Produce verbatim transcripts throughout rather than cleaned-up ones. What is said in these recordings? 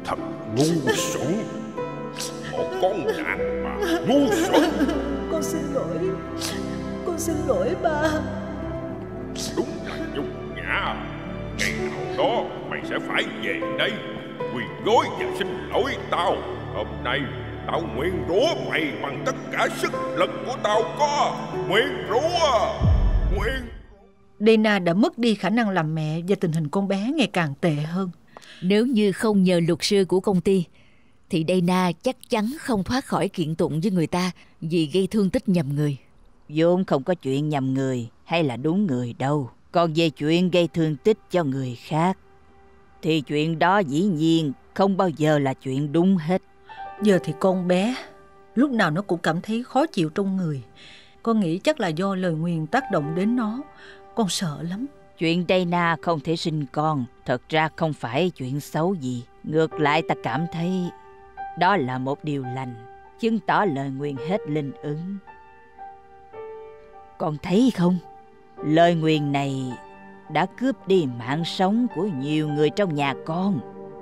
Thật ngu xuẩn. Một con đàn bà ngu xuẩn. Con xin lỗi. Con xin lỗi ba. Đúng là nhục nhã. Ngày nào đó mày sẽ phải về đây quỳ gối và xin lỗi tao. Hôm nay tao nguyện rủa mày bằng tất cả sức lực của tao có. Nguyện rủa. Nguyện. Dana đã mất đi khả năng làm mẹ và tình hình con bé ngày càng tệ hơn. Nếu như không nhờ luật sư của công ty thì Dana chắc chắn không thoát khỏi kiện tụng với người ta vì gây thương tích nhầm người. Vốn không có chuyện nhầm người hay là đúng người đâu. Còn về chuyện gây thương tích cho người khác thì chuyện đó dĩ nhiên không bao giờ là chuyện đúng hết. Giờ thì con bé lúc nào nó cũng cảm thấy khó chịu trong người. Con nghĩ chắc là do lời nguyền tác động đến nó. Con sợ lắm. Chuyện Dana không thể sinh con thật ra không phải chuyện xấu gì. Ngược lại ta cảm thấy đó là một điều lành, chứng tỏ lời nguyền hết linh ứng. Con thấy không, lời nguyền này đã cướp đi mạng sống của nhiều người trong nhà con.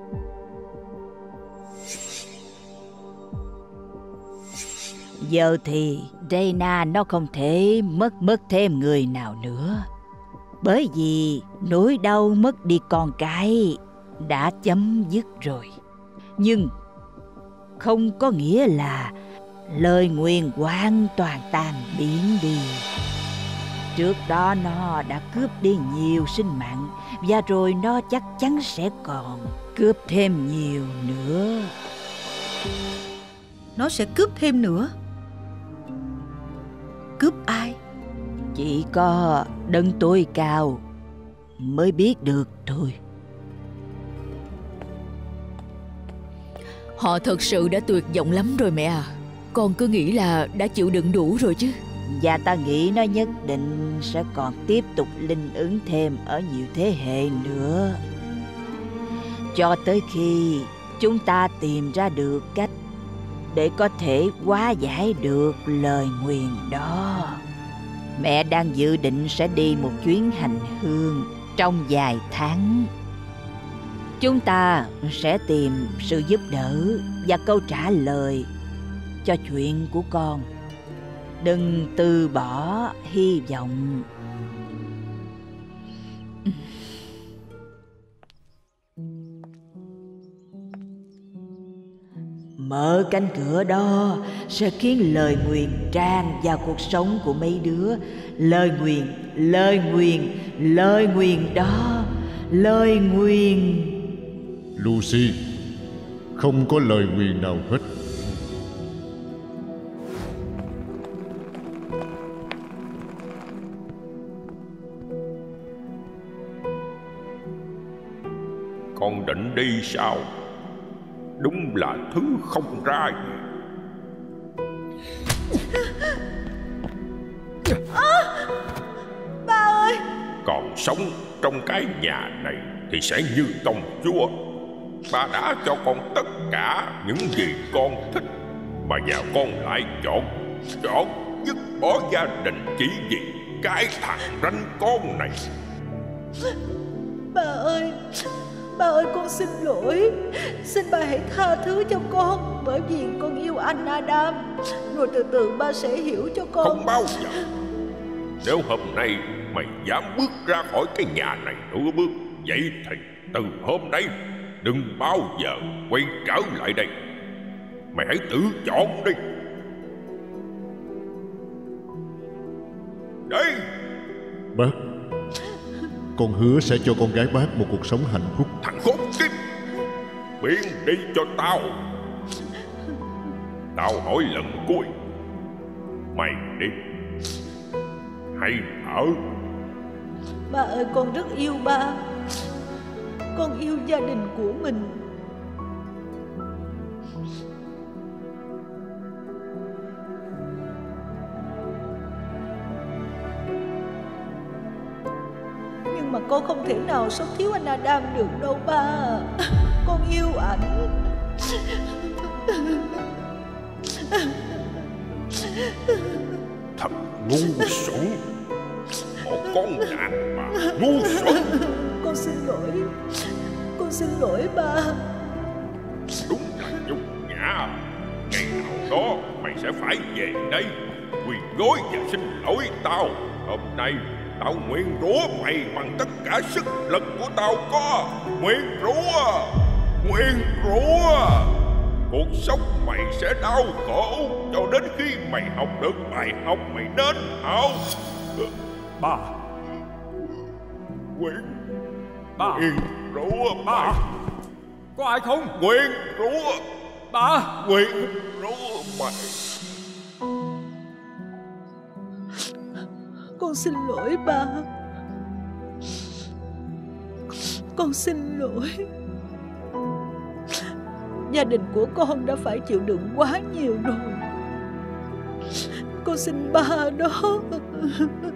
Giờ thì Dana nó không thể mất mất thêm người nào nữa. Bởi vì nỗi đau mất đi con cái đã chấm dứt rồi. Nhưng không có nghĩa là lời nguyền hoàn toàn tan biến đi. Trước đó nó đã cướp đi nhiều sinh mạng, và rồi nó chắc chắn sẽ còn cướp thêm nhiều nữa. Nó sẽ cướp thêm nữa? Cướp ai? Chỉ có đấng tối cao mới biết được thôi. Họ thật sự đã tuyệt vọng lắm rồi mẹ à. Con cứ nghĩ là đã chịu đựng đủ rồi chứ. Và ta nghĩ nó nhất định sẽ còn tiếp tục linh ứng thêm ở nhiều thế hệ nữa, cho tới khi chúng ta tìm ra được cách để có thể hóa giải được lời nguyền đó. Mẹ đang dự định sẽ đi một chuyến hành hương trong vài tháng. Chúng ta sẽ tìm sự giúp đỡ và câu trả lời cho chuyện của con. Đừng từ bỏ hy vọng. Mở cánh cửa đó sẽ khiến lời nguyền tràn vào cuộc sống của mấy đứa. Lời nguyền, lời nguyền, lời nguyền đó, lời nguyền. Lucy, không có lời nguyền nào hết. Con định đi sao? Đúng là thứ không ra gì. À, ba ơi! Còn sống trong cái nhà này thì sẽ như công chúa. Ba đã cho con tất cả những gì con thích, mà nhà con lại chọn Chọn dứt bỏ gia đình chỉ vì cái thằng ranh con này. Ba ơi! Ba ơi, con xin lỗi. Xin ba hãy tha thứ cho con, bởi vì con yêu anh Adam. Rồi từ từ ba sẽ hiểu cho con. Không bao giờ. Nếu hôm nay mày dám bước ra khỏi cái nhà này nửa bước, vậy thì từ hôm nay đừng bao giờ quay trở lại đây. Mày hãy tự chọn đi. Đây. Bác, con hứa sẽ cho con gái bác một cuộc sống hạnh phúc. Thằng khốn kiếp, biến đi cho tao. Tao hỏi lần cuối, mày đi hay ở? Ba ơi, con rất yêu ba. Con yêu gia đình của mình. Nhưng mà con không thể nào sống thiếu anh Adam được đâu ba. Con yêu ảnh. Thật ngu xuẩn. Một con đàn bà ngu xuẩn. Con xin lỗi. Con xin lỗi ba. nhục nhã. Ngày nào đó mày sẽ phải về đây quỳ gối và xin lỗi tao. Hôm nay tao nguyện rủa mày bằng tất cả sức lực của tao có. Nguyện rủa, nguyện rủa. Cuộc sống mày sẽ đau khổ cho đến khi mày học được bài học mày nên học. Ba. Nguyện, Ba. nguyện rủa Ba. mày. Có ai không? Nguyện rủa, Ba. nguyện rủa mày. Con xin lỗi ba. Con xin lỗi. Gia đình của con đã phải chịu đựng quá nhiều rồi. Con xin ba đó.